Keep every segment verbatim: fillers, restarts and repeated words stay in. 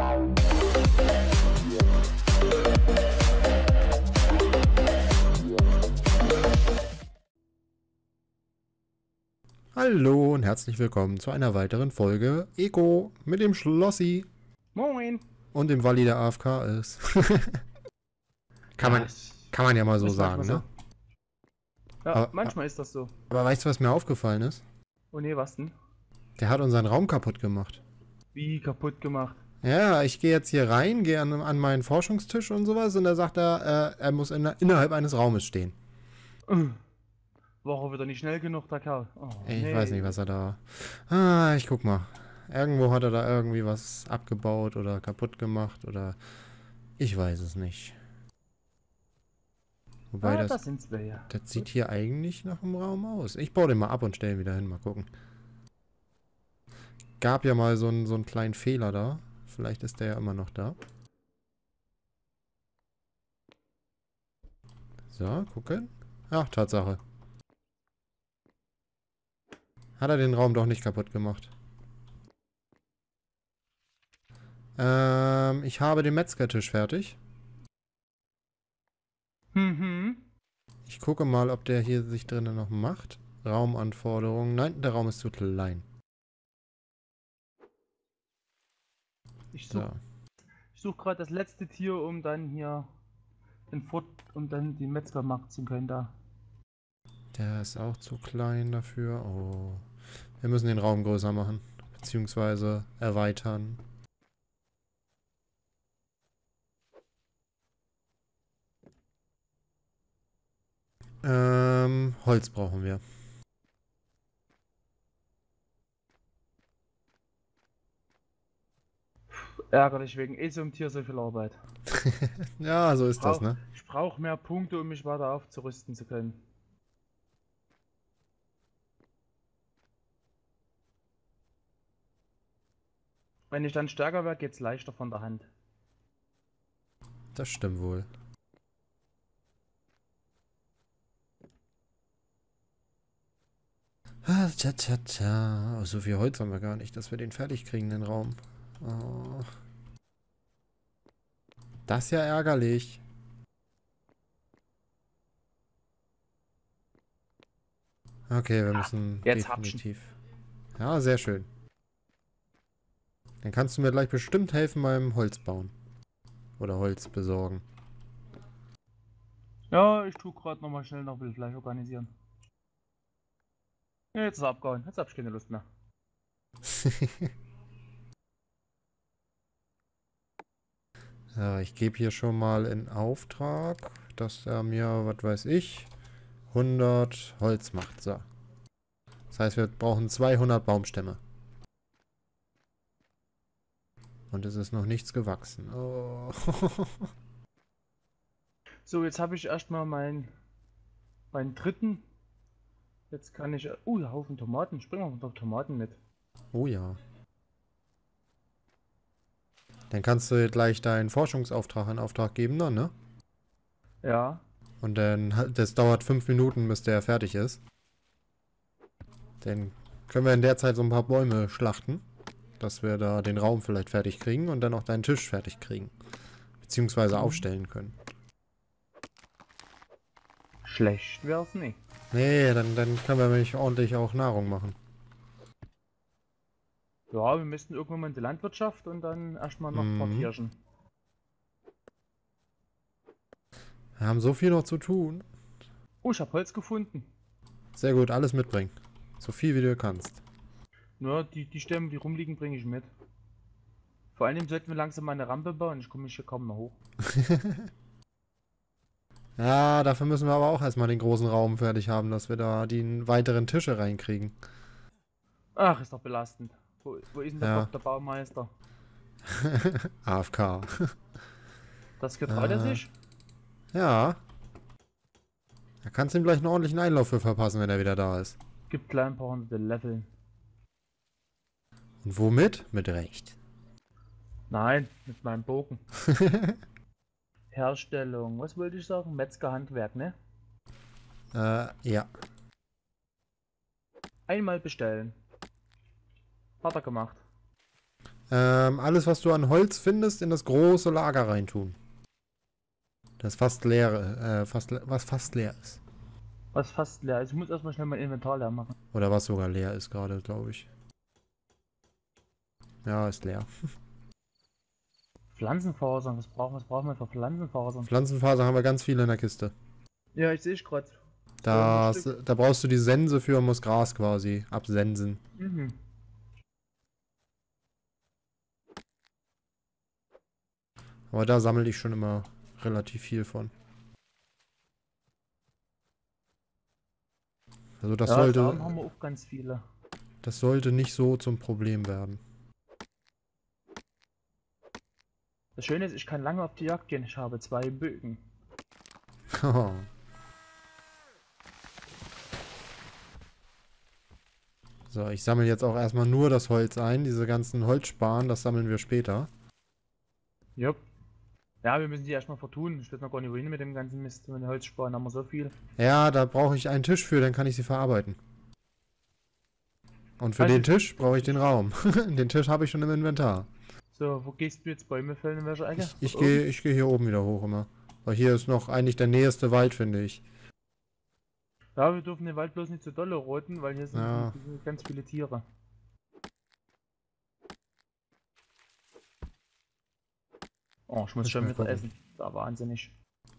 Hallo und herzlich willkommen zu einer weiteren Folge Eco mit dem Schlossi. Moin. Und dem Walli, der A F K ist. kann, Ja, man, kann man ja mal so ist sagen, manchmal ne? So. Ja, Aber, manchmal ist das so. aber weißt du, was mir aufgefallen ist? Oh nee, was denn? Der hat unseren Raum kaputt gemacht. Wie kaputt gemacht? Ja, ich gehe jetzt hier rein, gehe an, an meinen Forschungstisch und sowas und da sagt er, äh, er muss in, innerhalb eines Raumes stehen. War er wieder nicht schnell genug, der Kerl? Oh, Ich nee. weiß nicht, was er da... Ah, ich guck mal. Irgendwo hat er da irgendwie was abgebaut oder kaputt gemacht oder... Ich weiß es nicht. Wobei Ah, das... das sind's wir ja. Das sieht hier eigentlich nach einem Raum aus. Ich baue den mal ab und stelle ihn wieder hin. Mal gucken. Gab ja mal so einen, so einen kleinen Fehler da. Vielleicht ist der ja immer noch da. So, gucken. Ach, Tatsache. Hat er den Raum doch nicht kaputt gemacht. Ähm, ich habe den Metzgertisch fertig. Mhm. Ich gucke mal, ob der hier sich drinnen noch macht. Raumanforderungen. Nein, der Raum ist zu klein. Ich So. suche such gerade das letzte Tier, um dann hier den Fort, um dann die Metzger machen zu können da. Der ist auch zu klein dafür. Oh. Wir müssen den Raum größer machen. Beziehungsweise erweitern. Ähm, Holz brauchen wir. Ärgerlich, wegen eh so einem Tier so viel Arbeit. Ja, so ist Ich das, brauch, ne? ich brauche mehr Punkte, um mich weiter aufzurüsten zu können. Wenn ich dann stärker werde, geht's leichter von der Hand. Das stimmt wohl. Ah, tja, tja, tja. Oh, so viel Holz haben wir gar nicht, dass wir den fertig kriegen, den Raum. Oh. Das ist ja ärgerlich. Okay, wir müssen jetzt definitiv... Ja, sehr schön. Dann kannst du mir gleich bestimmt helfen beim Holz bauen. Oder Holz besorgen. Ja, ich tue gerade nochmal schnell noch Wildfleisch organisieren. Ja, jetzt ist er abgehauen. Jetzt hab ich keine Lust mehr. Ja, ich gebe hier schon mal in Auftrag, dass er mir, was weiß ich, hundert Holz macht. So. Das heißt, wir brauchen zweihundert Baumstämme. Und es ist noch nichts gewachsen. Oh. So, jetzt habe ich erstmal meinen meinen dritten. Jetzt kann ich. Uh, ein Haufen Tomaten. Ich bringe noch Tomaten mit. Oh ja. Dann kannst du gleich deinen Forschungsauftrag in Auftrag geben, dann, ne? Ja. Und dann, das dauert fünf Minuten, bis der fertig ist. Dann können wir in der Zeit so ein paar Bäume schlachten, dass wir da den Raum vielleicht fertig kriegen und dann auch deinen Tisch fertig kriegen. Beziehungsweise Mhm. aufstellen können. Schlecht wär's nicht. Nee, dann, dann können wir nämlich ordentlich auch Nahrung machen. Ja, wir müssten irgendwann mal in die Landwirtschaft und dann erstmal noch ein paar Mhm. Tierchen. Wir haben so viel noch zu tun. Oh, ich habe Holz gefunden. Sehr gut, alles mitbringen. So viel wie du kannst. Nur die, die Stämme, die rumliegen, bringe ich mit. Vor allem sollten wir langsam mal eine Rampe bauen. Ich komme mich hier kaum mehr hoch. Ja, dafür müssen wir aber auch erstmal den großen Raum fertig haben, dass wir da die weiteren Tische reinkriegen. Ach, ist doch belastend. Wo, wo ist denn der Ja. Bock, der Baumeister? A F K. Das getraut er Äh. sich? Ja. Da kannst du ihm gleich einen ordentlichen Einlauf für verpassen, wenn er wieder da ist. Gibt klein ein paar hunderte Leveln. Und womit? Mit Recht. Nein, mit meinem Bogen. Herstellung, was wollte ich sagen? Metzgerhandwerk, ne? äh, ja. Einmal bestellen. Hat er gemacht. Ähm, alles, was du an Holz findest, in das große Lager reintun. Das fast leer, äh, fast, le- was fast leer ist. Was fast leer ist. Ich muss erstmal schnell mein Inventar leer machen. Oder was sogar leer ist gerade, glaube ich. Ja, ist leer. Pflanzenfasern, was brauchen, was brauchen wir für Pflanzenfasern? Pflanzenfaser haben wir ganz viele in der Kiste. Ja, ich sehe es gerade. Da, Stück. da brauchst du die Sense für und musst Gras quasi absensen. Mhm. Aber da sammle ich schon immer relativ viel von. Also das Ja, sollte, Samen haben wir auch ganz viele. das sollte nicht so zum Problem werden. Das Schöne ist, ich kann lange auf die Jagd gehen. Ich habe zwei Bögen. So, ich sammle jetzt auch erstmal nur das Holz ein. Diese ganzen Holzspan, das sammeln wir später. Jupp. Ja, wir müssen die erstmal vertun. Ich weiß noch gar nicht wohin mit dem ganzen Mist. Mit den Holzspuren haben wir so viel. Ja, da brauche ich einen Tisch für, dann kann ich sie verarbeiten. Und für Also- den Tisch brauche ich den Raum. Den Tisch habe ich schon im Inventar. So, wo gehst du jetzt Bäume fällen? In welcher Ecke? Ich, ich Dort gehe ich geh hier oben wieder hoch immer. Weil hier ist noch eigentlich der nächste Wald, finde ich. oben? Ja, wir dürfen den Wald bloß nicht zu dolle roten, weil hier sind, Ja. hier sind ganz viele Tiere. Oh, ich muss Muss schon mal wieder gucken. essen. Da wahnsinnig.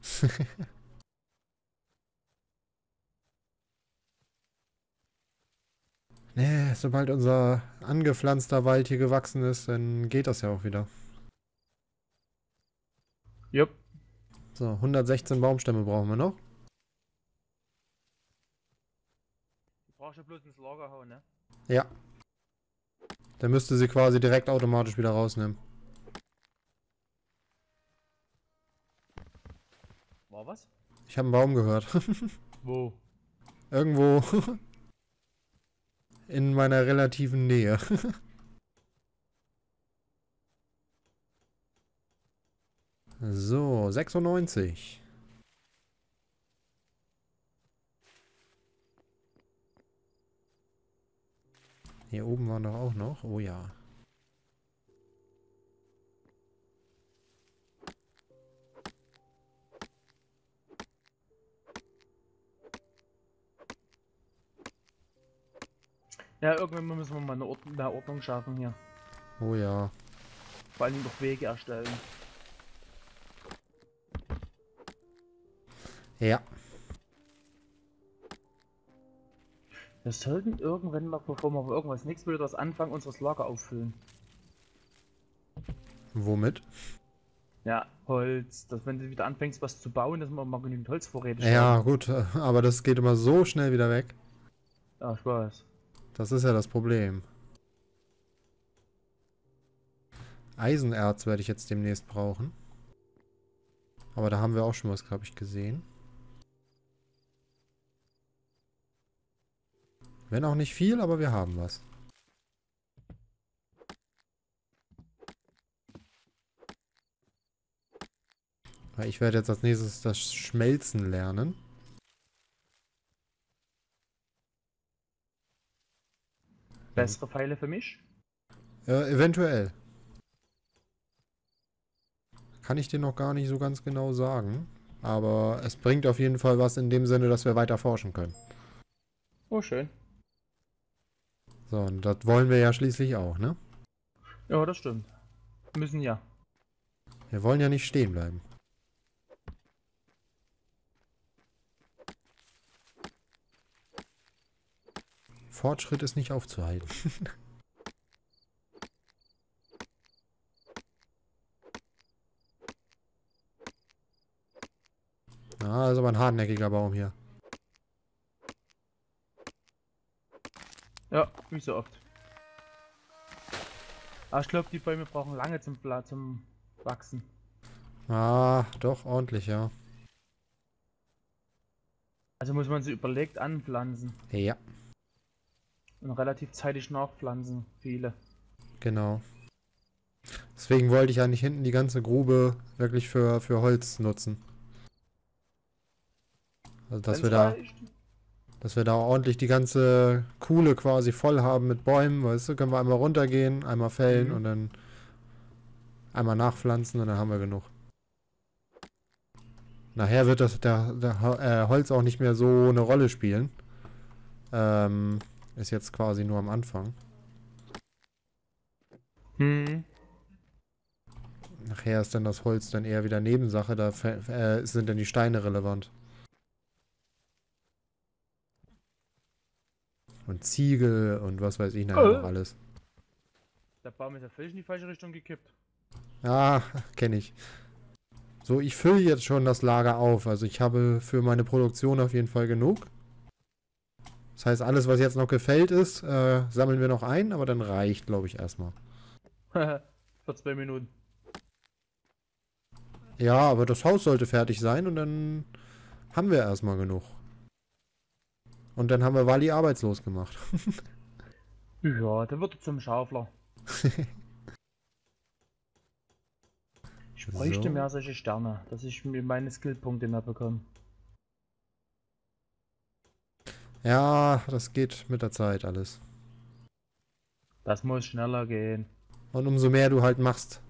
Nee, sobald unser angepflanzter Wald hier gewachsen ist, dann geht das ja auch wieder. Jupp. So, hundertsechzehn Baumstämme brauchen wir noch. Du brauchst ja bloß ins Lager hauen, ne? Ja. Dann müsste sie quasi direkt automatisch wieder rausnehmen. War was? Ich habe einen Baum gehört. Wo? Irgendwo in meiner relativen Nähe. So, sechsundneunzig. Hier oben waren doch auch noch. Oh ja. Ja, irgendwann müssen wir mal eine Ordnung, mehr Ordnung schaffen hier. Oh ja. Vor allem noch Wege erstellen. Ja. Wir sollten irgendwann mal, bevor wir irgendwas nichts Wildes anfangen, unseres Lager auffüllen. Womit? Ja, Holz. Dass wenn du wieder anfängst, was zu bauen, dass wir mal genügend Holzvorräte Ja, gut. äh, Aber das geht immer so schnell wieder weg. Ja, ich weiß. Das ist ja das Problem. Eisenerz werde ich jetzt demnächst brauchen. Aber da haben wir auch schon was, glaube ich, gesehen. Wenn auch nicht viel, aber wir haben was. Weil ich werde jetzt als nächstes das Schmelzen lernen. Bessere Pfeile für mich? Äh, eventuell. Kann ich dir noch gar nicht so ganz genau sagen. Aber es bringt auf jeden Fall was in dem Sinne, dass wir weiter forschen können. Oh, schön. So, und das wollen wir ja schließlich auch, ne? Ja, das stimmt. Müssen ja. Wir wollen ja nicht stehen bleiben. Fortschritt ist nicht aufzuhalten. Ah, ist aber ein hartnäckiger Baum hier. Ja, wie so oft. Aber ich glaube, die Bäume brauchen lange zum, Pla- zum Wachsen. Ah, doch, ordentlich, ja. Also muss man sie überlegt anpflanzen. Ja, Und relativ zeitig nachpflanzen. Viele. genau. Deswegen wollte ich ja nicht hinten die ganze Grube wirklich für, für Holz nutzen. Also, dass Wenn's wir da, reicht. dass wir da ordentlich die ganze Kuhle quasi voll haben mit Bäumen, weißt du, können wir einmal runtergehen, einmal fällen Mhm. und dann Einmal nachpflanzen und dann haben wir genug. Nachher wird das der, der äh, Holz auch nicht mehr so eine Rolle spielen. Ähm, ist jetzt quasi nur am Anfang. Hm. Nachher ist dann das Holz dann eher wieder Nebensache, da äh, sind dann die Steine relevant. Und Ziegel und was weiß ich nachher Oh. noch alles. Der Baum ist ja völlig in die falsche Richtung gekippt. Ja, kenne ich. So, ich fülle jetzt schon das Lager auf. Also ich habe für meine Produktion auf jeden Fall genug. Das heißt, alles, was jetzt noch gefällt ist, äh, sammeln wir noch ein, aber dann reicht, glaube ich, erstmal. Für zwei Minuten. Ja, aber das Haus sollte fertig sein und dann haben wir erstmal genug. Und dann haben wir Wally arbeitslos gemacht. Ja, der wird zum Schaufler. Ich bräuchte So. mehr solche Sterne, dass ich mir meine Skillpunkte mehr bekomme. Ja, das geht mit der Zeit alles. Das muss schneller gehen. Und umso mehr du halt machst.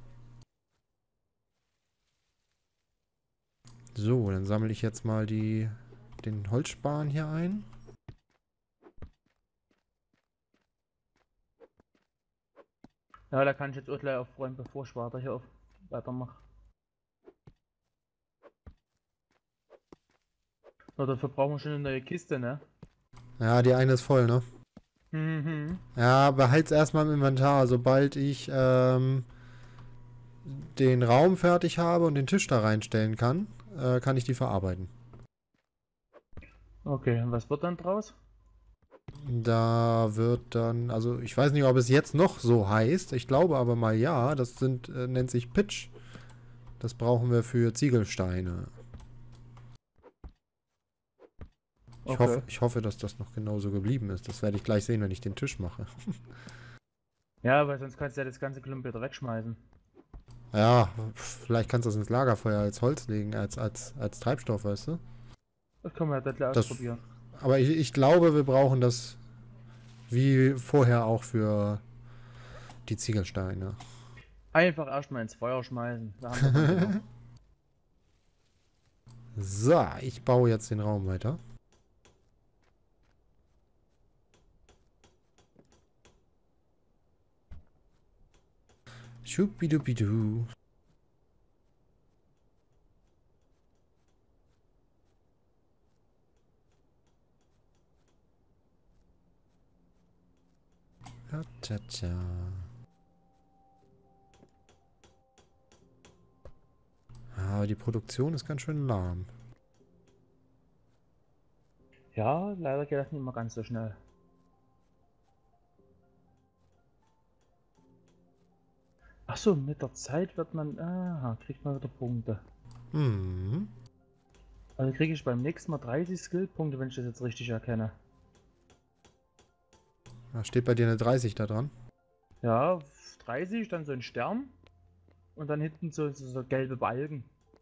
So, dann sammle ich jetzt mal die, den Holzspan hier ein. Ja, da kann ich jetzt auch gleich aufräumen, bevor ich weiter hier auf weitermache. So, dafür brauchen wir schon eine neue Kiste, ne? Ja, die eine ist voll, ne? Mhm. Ja, behalt's erstmal im Inventar. Sobald ich ähm, den Raum fertig habe und den Tisch da reinstellen kann, äh, kann ich die verarbeiten. Okay, und was wird dann draus? Da wird dann, also ich weiß nicht, ob es jetzt noch so heißt. Ich glaube aber mal ja. Das sind, äh, nennt sich Pitch. Das brauchen wir für Ziegelsteine. Ich, Okay. hoffe, ich hoffe, dass das noch genauso geblieben ist. Das werde ich gleich sehen, wenn ich den Tisch mache. Ja, weil sonst kannst du ja das ganze Klump wieder wegschmeißen. Ja, vielleicht kannst du das ins Lagerfeuer als Holz legen, als, als, als Treibstoff, weißt du? Das können wir ja gleich Das- ausprobieren. Aber ich, ich glaube, wir brauchen das wie vorher auch für die Ziegelsteine. Einfach erstmal ins Feuer schmeißen. Da haben wir dann wieder. So, ich baue jetzt den Raum weiter. Schubidubidu. Ja, tja, tja. Aber die Produktion ist ganz schön lahm. Ja, leider geht das nicht immer ganz so schnell. Ach so, mit der Zeit wird man, aha, kriegt man wieder Punkte. Hm. Also kriege ich beim nächsten Mal dreißig Skillpunkte, wenn ich das jetzt richtig erkenne. Da steht bei dir eine dreißig da dran. Ja, dreißig, dann so ein Stern und dann hinten so, so, so gelbe Balken.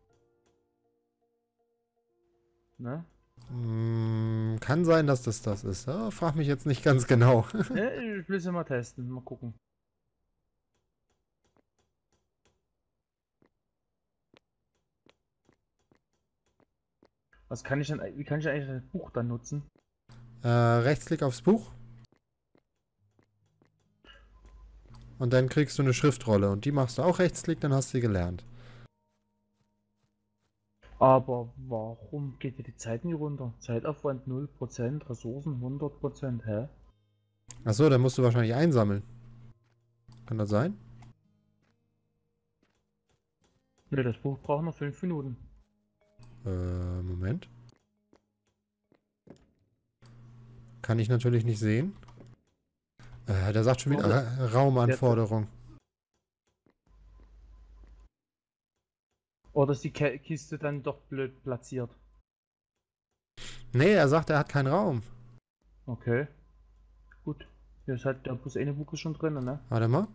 Ne? Hm, kann sein, dass das das ist. Ja, frag mich jetzt nicht ganz genau. Ja, ich will es ja mal testen, mal gucken. Was kann ich denn, wie kann ich eigentlich das Buch dann nutzen? äh, Rechtsklick aufs Buch. Und dann kriegst du eine Schriftrolle. Und die machst du auch Rechtsklick, dann hast du sie gelernt. Aber warum geht hier die Zeit nie runter? Zeitaufwand null Prozent, Ressourcen hundert Prozent, hä? Achso, dann musst du wahrscheinlich einsammeln. Kann das sein? Ne, das Buch braucht noch fünf Minuten. Äh, Moment. Kann ich natürlich nicht sehen. Äh, der sagt schon wieder äh, Raumanforderung. Oder ist die Ke Kiste dann doch blöd platziert? Nee, er sagt, er hat keinen Raum. Okay. Gut. Hier ist halt der Bus eine Buch ist schon drin, ne? Warte mal.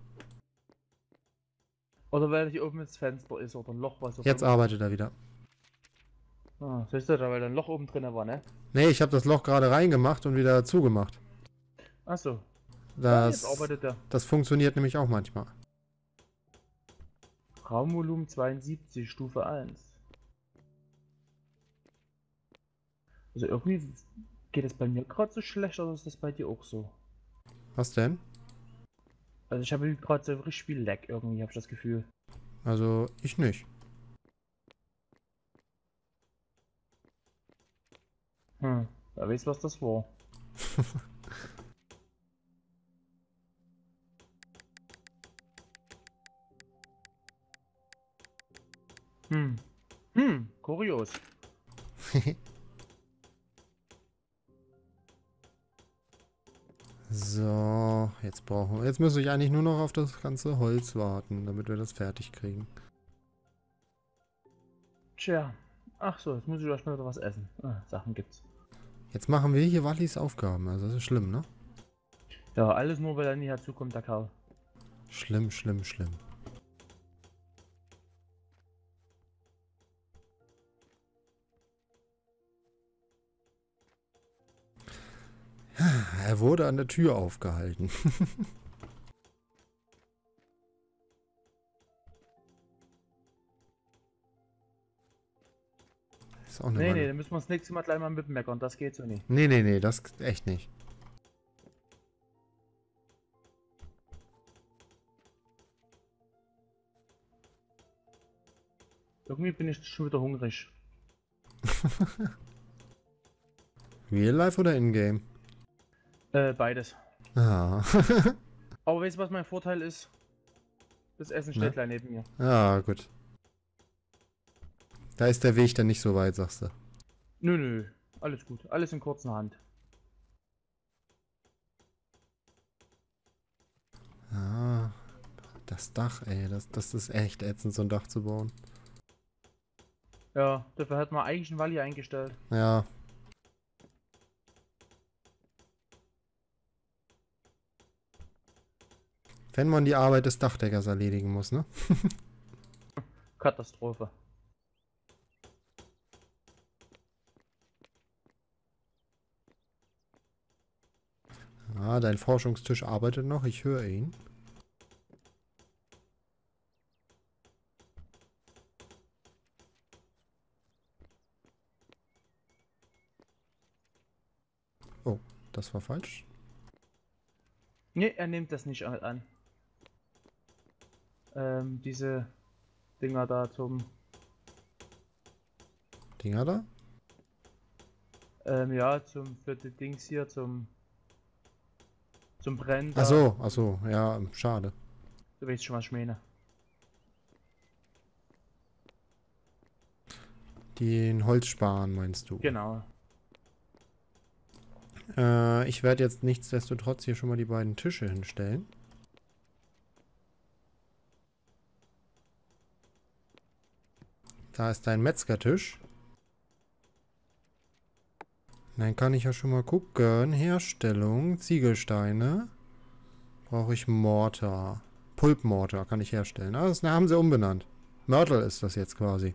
Oder weil hier oben das Fenster ist oder ein Loch, was auch Jetzt immer. arbeitet er wieder. Ah, siehst du da, weil da ein Loch oben drin war, ne? Nee, ich habe das Loch gerade reingemacht und wieder zugemacht. Achso. Ja, jetzt Das, arbeitet er. das funktioniert nämlich auch manchmal. Raumvolumen zweiundsiebzig, Stufe eins. Also irgendwie geht es bei mir gerade so schlecht, oder ist das bei dir auch so? Was denn? Also ich habe gerade so richtig viel Lag irgendwie, habe ich das Gefühl. Also, ich nicht. Hm, wer weiß, was das war. Hm, hm, kurios. So, jetzt brauchen wir. Jetzt muss ich eigentlich nur noch auf das ganze Holz warten, damit wir das fertig kriegen. Tja, ach so, jetzt muss ich erstmal wieder was essen. Ah, Sachen gibt's. Jetzt machen wir hier Wallis Aufgaben. Also, das ist schlimm, ne? Ja, alles nur, weil er nie herzukommt, der Kerl. Schlimm, schlimm, schlimm. Er wurde an der Tür aufgehalten. Ist auch eine Nee, nee, Walle. dann müssen wir das nächste Mal gleich mal mitmeckern, das geht so nicht. Nee, nee, nee, das echt nicht. Irgendwie bin ich schon wieder hungrig. Real Life oder In-Game? Äh, beides. Ah. Aber weißt du, was mein Vorteil ist? Das Essen steht Ne? gleich neben mir. Ja, gut. Da ist der Weg dann nicht so weit, sagst du. Nö, nö, alles gut, alles in kurzer Hand. Ah, das Dach, ey. Das, das ist echt ätzend, so ein Dach zu bauen. Ja, dafür hat man eigentlich einen Walli eingestellt. Ja. Wenn man die Arbeit des Dachdeckers erledigen muss, ne? Katastrophe. Ah, dein Forschungstisch arbeitet noch. Ich höre ihn. Oh, das war falsch. Nee, er nimmt das nicht an. Ähm, diese Dinger da zum, Dinger da? ähm, ja, zum, für die Dings hier, zum, zum Brennen Ach da. so, ach so. Ja, schade. Du weißt schon, was ich meine. Den Holzspan meinst du? Genau. Äh, ich werde jetzt nichtsdestotrotz hier schon mal die beiden Tische hinstellen. Da ist dein Metzgertisch. Dann kann ich ja schon mal gucken. Herstellung, Ziegelsteine. Brauche ich Mortar. Pulpmortar kann ich herstellen. Ah, das haben sie umbenannt. Mörtel ist das jetzt quasi.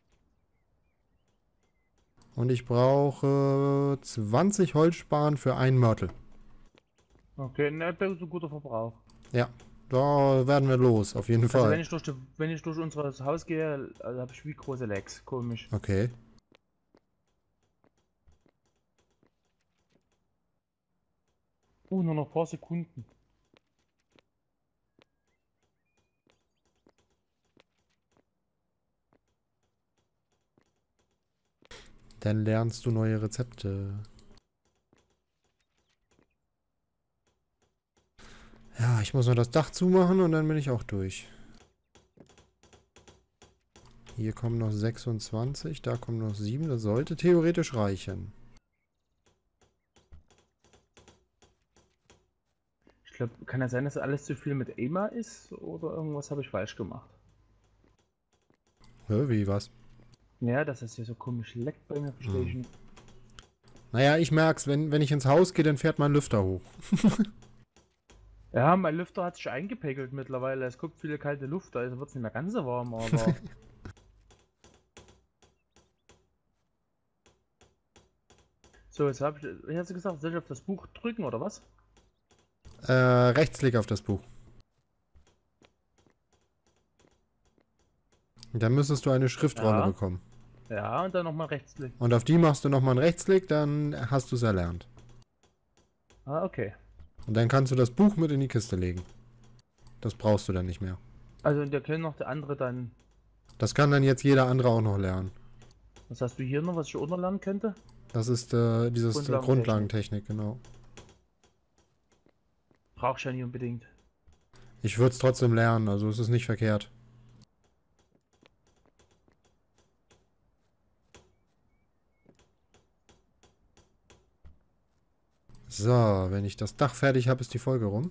Und ich brauche zwanzig Holzspan für einen Mörtel. Okay, ne, das ist ein guter Verbrauch. Ja, da werden wir los, auf jeden Also wenn Fall. ich durch die, wenn ich durch unser Haus gehe, also habe ich wie große Lags. Komisch. Okay. Uh, nur noch ein paar Sekunden. Dann lernst du neue Rezepte. Ja, ich muss noch das Dach zumachen und dann bin ich auch durch. Hier kommen noch sechsundzwanzig, da kommen noch sieben. Das sollte theoretisch reichen. Ich glaube, kann ja sein, dass alles zu viel mit E M A ist oder irgendwas habe ich falsch gemacht. Hä, wie, was? Ja, dass es hier so komisch leckt bei mir, verstehe ich Hm. nicht. Naja, ich merk's, wenn, wenn ich ins Haus gehe, dann fährt mein Lüfter hoch. Ja, mein Lüfter hat sich eingepegelt mittlerweile. Es guckt viele kalte Luft, also wird es nicht mehr ganz so warm, aber. So, jetzt habe ich. Wie hast du gesagt, soll ich auf das Buch drücken oder was? Äh, Rechtsklick auf das Buch. Dann müsstest du eine Schriftrolle Ja. bekommen. Ja, und dann nochmal Rechtsklick. Und auf die machst du nochmal einen Rechtsklick, dann hast du es erlernt. Ah, okay. Und dann kannst du das Buch mit in die Kiste legen. Das brauchst du dann nicht mehr. Also und der können noch der andere dann. Das kann dann jetzt jeder andere auch noch lernen. Was hast du hier noch, was ich unterlernen könnte? Das ist äh, dieses Grundlagentechnik. Grundlagentechnik, Grundlagentechnik, genau. Brauchst du ja nicht unbedingt. Ich würde es trotzdem lernen, also es ist nicht verkehrt. So, wenn ich das Dach fertig habe, ist die Folge rum.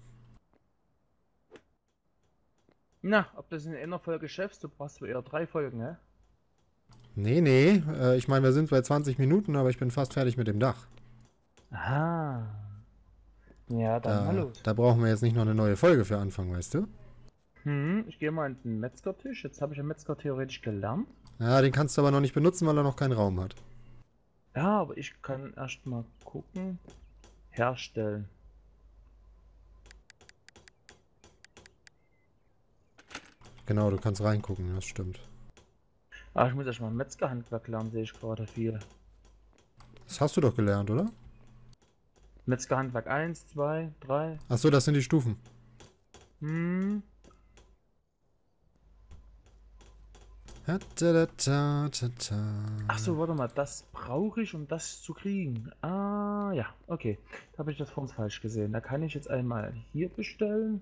Na, ob das in einer Folge schaffst, du brauchst wohl eher drei Folgen, hä? Nee, nee, äh, ich meine, wir sind bei zwanzig Minuten, aber ich bin fast fertig mit dem Dach. Aha. Ja, dann mal Da, los. da brauchen wir jetzt nicht noch eine neue Folge für anfangen, weißt du? Hm, ich gehe mal in den Metzgertisch. Jetzt habe ich ja Metzger theoretisch gelernt. Ja, den kannst du aber noch nicht benutzen, weil er noch keinen Raum hat. Ja, aber ich kann erst mal gucken. Herstellen. Genau, du kannst reingucken, das stimmt. Ah, ich muss erst mal Metzgerhandwerk lernen, sehe ich gerade viel. Das hast du doch gelernt, oder? Metzgerhandwerk eins, zwei, drei. Achso, das sind die Stufen. Hm. Ha, ta, ta, ta, ta, ta. Ach so, warte mal, das brauche ich, um das zu kriegen. Ah, ja, okay. Da habe ich das vorhin falsch gesehen. Da kann ich jetzt einmal hier bestellen.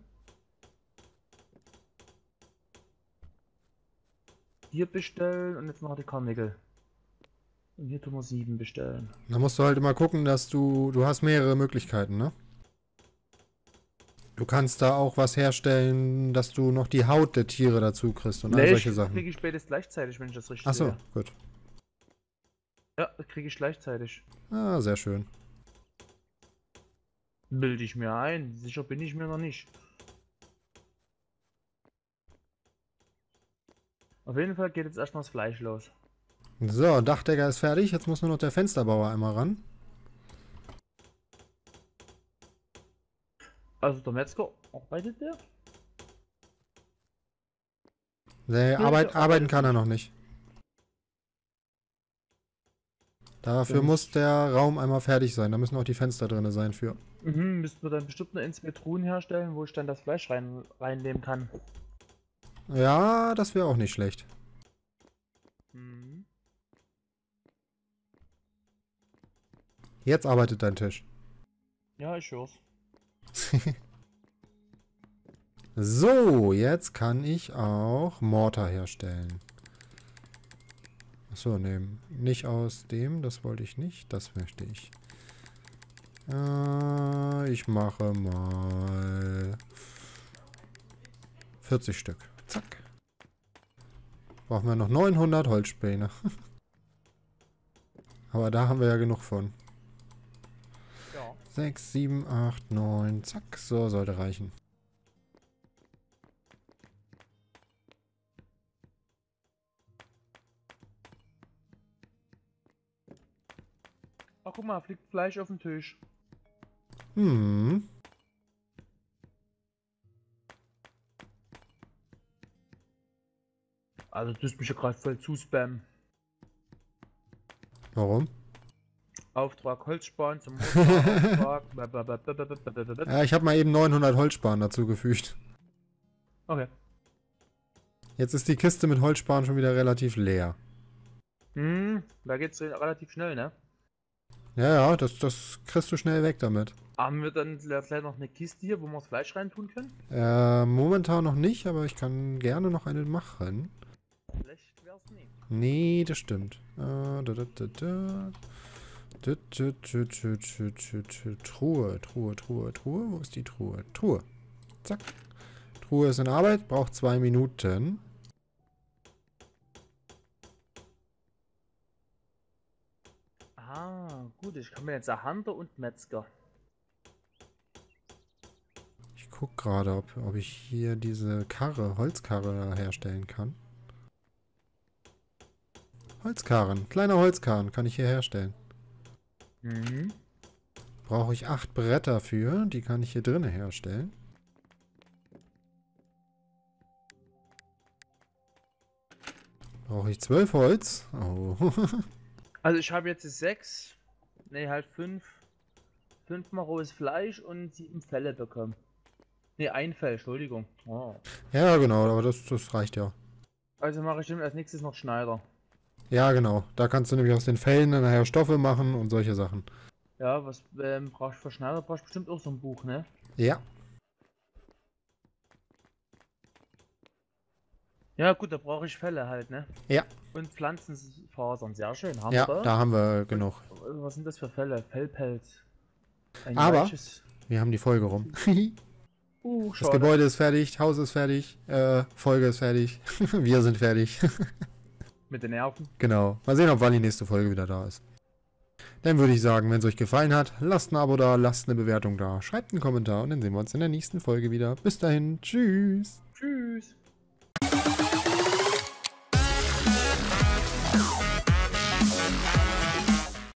Hier bestellen und jetzt noch die Karnickel. Und hier tun wir sieben bestellen. Da musst du halt immer gucken, dass du... Du hast mehrere Möglichkeiten, ne? Du kannst da auch was herstellen, dass du noch die Haut der Tiere dazu kriegst und all Nee, solche ich Sachen. kriege ich beides gleichzeitig, wenn ich das richtig Achso, sehe. gut. Ja, das kriege ich gleichzeitig. Ah, sehr schön. Bilde ich mir ein. Sicher bin ich mir noch nicht. Auf jeden Fall geht jetzt erstmal das Fleisch los. So, Dachdecker ist fertig. Jetzt muss nur noch der Fensterbauer einmal ran. Also der Metzger, arbeitet der? Nee, Nee, Arbeit, der arbeiten arbeitet kann er nicht. noch nicht. Dafür Dann- muss der Raum einmal fertig sein. Da müssen auch die Fenster drin sein für. Mhm, müssten wir dann bestimmt eine zwei Truhen herstellen, wo ich dann das Fleisch rein, reinnehmen kann. Ja, das wäre auch nicht schlecht. Mhm. Jetzt arbeitet dein Tisch. Ja, ich hör's. So, jetzt kann ich auch Mortar herstellen. Achso, nee, nicht aus dem, das wollte ich nicht, das möchte ich. Äh, ich mache mal vierzig Stück. Zack. Brauchen wir noch neunhundert Holzspäne. Aber da haben wir ja genug von. Ja. sechs, sieben, acht, neun, zack, so sollte reichen. Ach, guck mal, fliegt Fleisch auf den Tisch. Hm. Also, du tust mich ja gerade voll zuspammen. Warum? Auftrag Holzspan zum Auftrag. Blablabla. Ja, ich habe mal eben neunhundert Holzspan dazu gefügt. Okay. Jetzt ist die Kiste mit Holzspan schon wieder relativ leer. Hm, da geht's relativ schnell, ne? Ja, ja, das, das kriegst du schnell weg damit. Haben wir dann vielleicht noch eine Kiste hier, wo wir das Fleisch reintun können? Äh, momentan noch nicht, aber ich kann gerne noch eine machen. Schlecht wär's nie. Nee, das stimmt. Äh, da, da, da, da. Da, da, da, da, da, da, da. Truhe, Truhe, Truhe, Truhe. Wo ist die Truhe? Truhe. Zack. Truhe ist in Arbeit, braucht zwei Minuten. Ah, gut, ich kann mir jetzt ein Hunter und Metzger. Ich guck gerade, ob, ob ich hier diese Karre, Holzkarre herstellen kann. Holzkarren, kleiner Holzkarren kann ich hier herstellen. Mhm. Brauche ich acht Bretter für, die kann ich hier drinnen herstellen. Brauche ich zwölf Holz? Oh. Also ich habe jetzt sechs, ne halt fünf, fünfmal rohes Fleisch und sieben Felle bekommen. Ne, ein Fell, Entschuldigung. Oh. Ja, genau, aber das, das reicht ja. Also mache ich dann als nächstes noch Schneider. Ja, genau. Da kannst du nämlich aus den Fellen dann nachher Stoffe machen und solche Sachen. Ja, was ähm, brauchst du für Schneider? Brauchst du bestimmt auch so ein Buch, ne? Ja. Ja gut, da brauche ich Felle halt, ne? Ja. Und Pflanzenfasern, sehr schön. Haben Ja, wir? da haben wir genug. Was sind das für Felle? Fellpelz. Ein Aber weiches... wir haben die Folge rum. Uh, Das schade. Gebäude ist fertig, Haus ist fertig, äh, Folge ist fertig. Wir sind fertig. Mit den Nerven. Genau. Mal sehen, ob wann die nächste Folge wieder da ist. Dann würde ich sagen, wenn es euch gefallen hat, lasst ein Abo da, lasst eine Bewertung da, schreibt einen Kommentar und dann sehen wir uns in der nächsten Folge wieder. Bis dahin, tschüss. Tschüss.